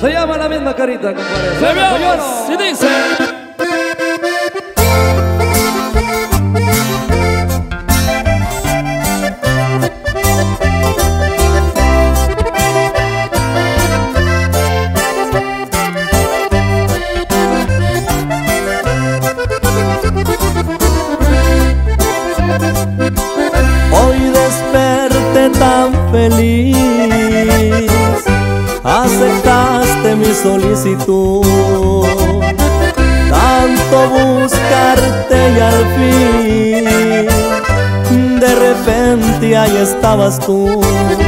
Se llama La Misma Carita, compadre. Se veamos y dice. Hoy desperté tan feliz, aceptaste mi solicitud, tanto buscarte y al fin, de repente ahí estabas tú.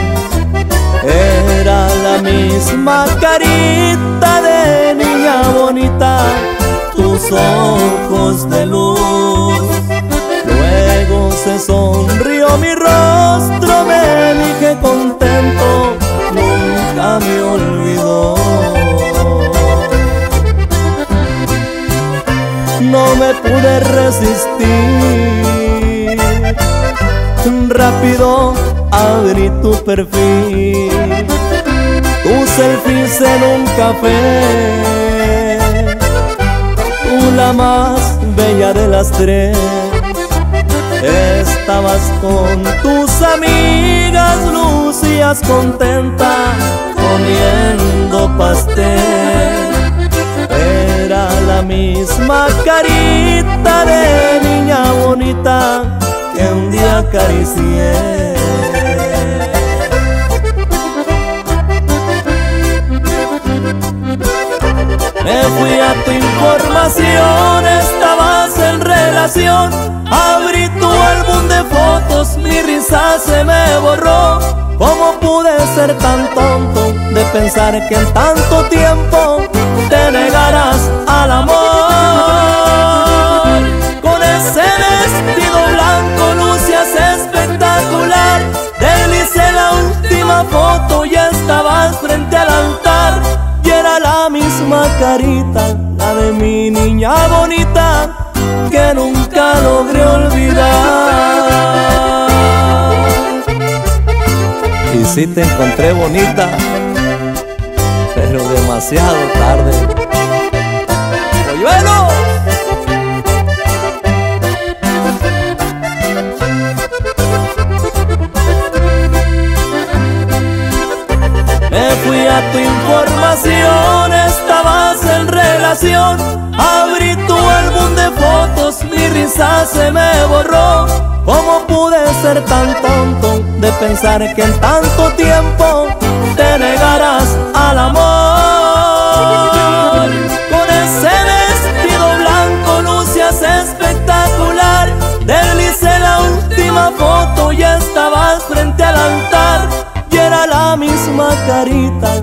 Era la misma carita de niña bonita, tus ojos de luz. Luego se sonrió mi rostro, me dije contento, nunca me olvidó. No me pude resistir, rápido abrí tu perfil, tus selfies en un café, tú la más bella de las tres. Estabas con tus amigas, lucías contenta, comiendo pastel. Era la misma carita de niña bonita que un día acaricié. Me fui a tu información, estabas en relación. Abrí tu álbum de fotos, mi risa se me borró. ¿Cómo pude ser tan tonto de pensar que en tanto tiempo te negaras al amor? Con ese vestido blanco lucías espectacular. Deslicé la última foto y estabas frente al altar. Y era la misma carita, la de mi niña bonita, que nunca logré olvidar. Y sí te encontré bonita, pero demasiado tarde. ¡Polluelo! Me fui a tu información, estabas en relación. Abrí tu álbum de fotos, mi risa se me borró. ¿Cómo pude ser tan tonto de pensar que en tanto tiempo te negaras al amor? Con ese vestido blanco lucías espectacular. Deslicé la última foto y estabas frente al altar. Y era la misma carita,